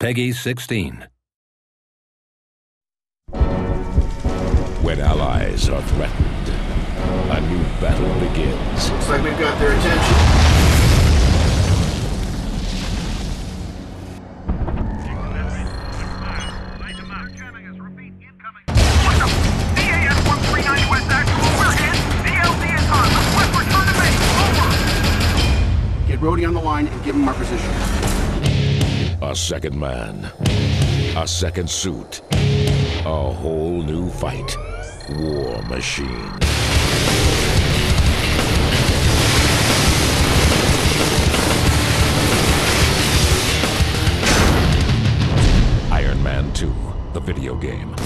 Peggy 16. When allies are threatened, a new battle begins. Looks like we've got their attention. Get Rhodey on the line and give him our position. A second man, a second suit, a whole new fight. War Machine. Iron Man 2, the video game.